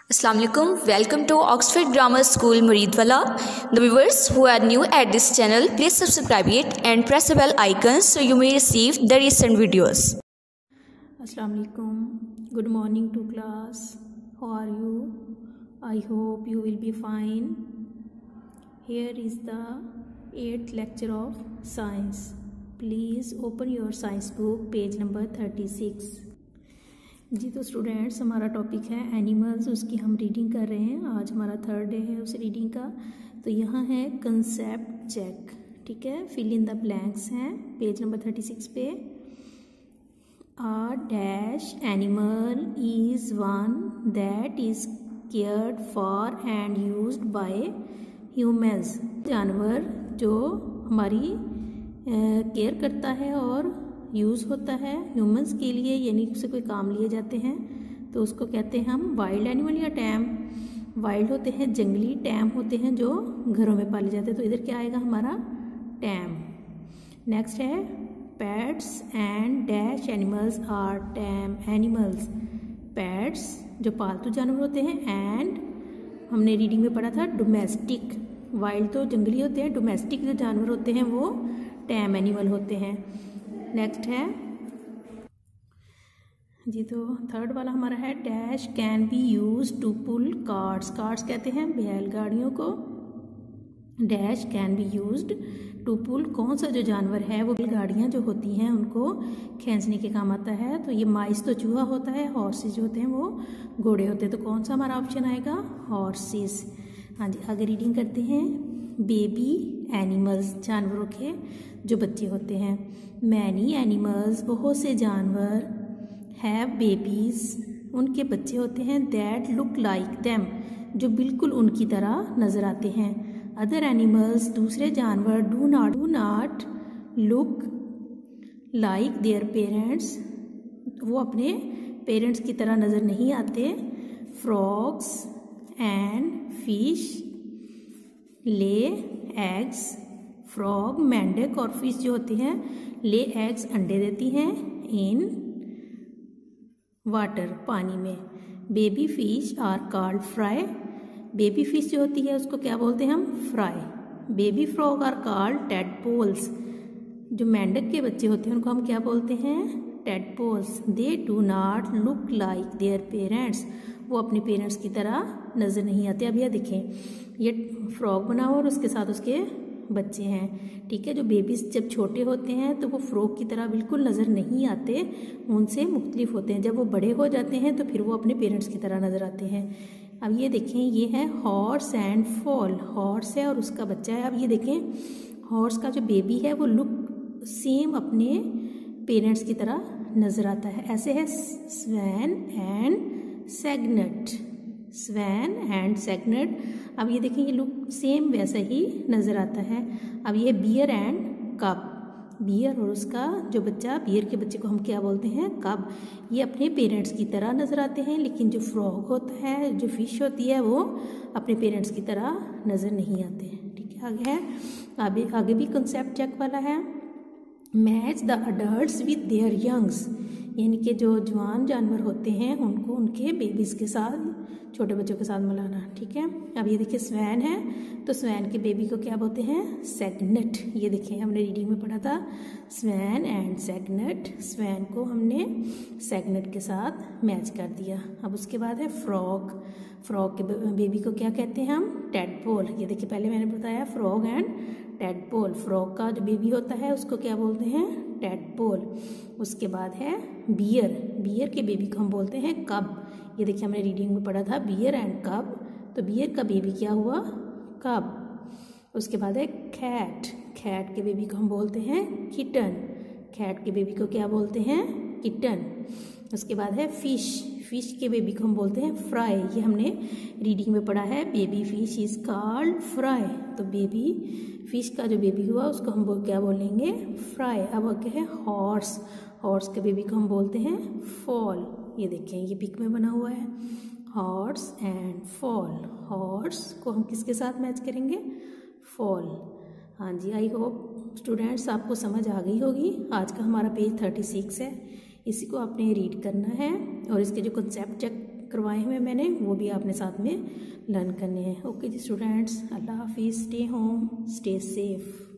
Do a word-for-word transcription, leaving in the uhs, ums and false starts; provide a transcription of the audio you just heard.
Assalamu alaikum. Welcome to Oxford Grammar School Muridwala. The viewers who are new at this channel, please subscribe it and press the bell icon so you may receive the recent videos. Assalamu alaikum. Good morning to class. How are you? I hope you will be fine. Here is the eighth lecture of science. Please open your science book, page number thirty-six. जी तो students, हमारा topic है animals, उसकी हम reading कर रहे हैं। आज हमारा थर्ड डे है उस रीडिंग का। तो यहाँ है कंसेप्ट चेक, ठीक है। फिल इन द ब्लैंक्स हैं पेज नंबर थर्टी सिक्स पे। A dash animal is one that is cared for and used by humans. जानवर जो हमारी केयर करता है और यूज़ होता है ह्यूमंस के लिए, यानी उससे कोई काम लिए जाते हैं, तो उसको कहते हैं हम वाइल्ड एनिमल या टैम। वाइल्ड होते हैं जंगली, टैम होते हैं जो घरों में पाले जाते हैं। तो इधर क्या आएगा हमारा टैम। नेक्स्ट है pets and dash animals are tame animals. Pets जो पालतू जानवर होते हैं, एंड हमने रीडिंग में पढ़ा था डोमेस्टिक। वाइल्ड तो जंगली होते हैं, डोमेस्टिक जो जानवर होते हैं वो टैम एनिमल होते हैं। नेक्स्ट है जी, तो थर्ड वाला हमारा है dash can be use to pull carts. Carts कहते हैं बैलगाड़ियों को। Dash can be used to pull, कौन सा जो जानवर है वो बैलगाड़ियाँ जो होती हैं उनको खींचने के काम आता है। तो ये माइस तो चूहा होता है, हॉर्सेस जो होते हैं वो घोड़े होते हैं। तो कौन सा हमारा ऑप्शन आएगा हॉर्सेस। हाँ जी, आगे रीडिंग करते हैं। बेबी एनिमल्स, जानवरों के जो बच्चे होते हैं। मैनी एनिमल्स, बहुत से जानवर। हैव बेबीज, उनके बच्चे होते हैं। दैट लुक लाइक देम, जो बिल्कुल उनकी तरह नजर आते हैं। अदर एनिमल्स, दूसरे जानवर। Do not do not look like their parents, वो अपने पेरेंट्स की तरह नजर नहीं आते। Frogs and fish lay eggs. Frog, मेंढक और फिश जो होती हैं ले एग्स, अंडे देती हैं इन वाटर, पानी में। Baby fish are called fry. Baby fish जो होती है उसको क्या बोलते हैं हम fry. Baby frog are called tadpoles, जो मेंढक के बच्चे होते हैं उनको हम क्या बोलते हैं tadpoles. They do not look like their parents, वो अपने पेरेंट्स की तरह नजर नहीं आते। अब यह देखें, ये फ्रॉग बना हुआ और उसके साथ उसके बच्चे हैं, ठीक है। जो बेबीज जब छोटे होते हैं तो वो फ्रॉग की तरह बिल्कुल नज़र नहीं आते, उनसे मुख्तलिफ होते हैं। जब वो बड़े हो जाते हैं तो फिर वो अपने पेरेंट्स की तरह नज़र आते हैं। अब ये देखें, ये है हॉर्स एंड फॉल। हॉर्स है और उसका बच्चा है। अब ये देखें, हॉर्स का जो बेबी है वो लुक सेम अपने पेरेंट्स की तरह नज़र आता है। ऐसे है swan and cygnet. Swan and cygnet. अब ये देखें, ये लुक सेम वैसा ही नज़र आता है। अब ये बियर एंड कब। बियर और उसका जो बच्चा, बियर के बच्चे को हम क्या बोलते हैं कब। ये अपने पेरेंट्स की तरह नज़र आते हैं, लेकिन जो फ्रॉग होता है, जो फिश होती है, वो अपने पेरेंट्स की तरह नज़र नहीं आते, ठीक है। आगे है, आगे आगे भी कंसेप्ट चेक वाला है। Match the adults with their youngs, यानी कि जो जवान जानवर होते हैं उनको उनके बेबीज के साथ, छोटे बच्चों के साथ मिलाना, ठीक है। अब ये देखिए स्वैन है, तो स्वैन के बेबी को क्या बोलते हैं सैगनट। ये देखिए, हमने रीडिंग में पढ़ा था स्वैन एंड सैगनट। स्वैन को हमने सैगनट के साथ मैच कर दिया। अब उसके बाद है फ्रॉग। फ्रॉग के बेबी को क्या कहते हैं हम टेडपोल। ये देखिए, पहले मैंने बताया फ्रॉग एंड टेडपोल। फ्रॉग का जो बेबी होता है उसको क्या बोलते हैं टेडपोल। उसके बाद है बियर। बियर के बेबी को हम बोलते हैं कब। ये देखिए, हमने रीडिंग में पढ़ा था बियर एंड कब, तो बियर का बेबी क्या हुआ कब। उसके बाद है कैट। कैट के बेबी को हम बोलते हैं किटन। कैट के बेबी को क्या बोलते हैं किटन। उसके बाद है फिश। फिश के बेबी को हम बोलते हैं फ्राई। ये हमने रीडिंग में पढ़ा है baby fish is called fry. तो बेबी फिश का जो बेबी हुआ उसको हम बोल क्या बोलेंगे फ्राई। अब आगे है हॉर्स। हॉर्स के बेबी को हम बोलते हैं फॉल। ये देखें, ये पिक में बना हुआ है हॉर्स एंड फॉल। हॉर्स को हम किसके साथ मैच करेंगे फॉल। हाँ जी, आई होप स्टूडेंट्स आपको समझ आ गई होगी। आज का हमारा पेज थर्टी सिक्स है, इसी को आपने रीड करना है और इसके जो कंसेप्ट चेक करवाए हुए मैंने, वो भी आपने साथ में लर्न करने हैं। ओके जी स्टूडेंट्स, अल्लाह हाफिज़, स्टे होम, स्टे सेफ।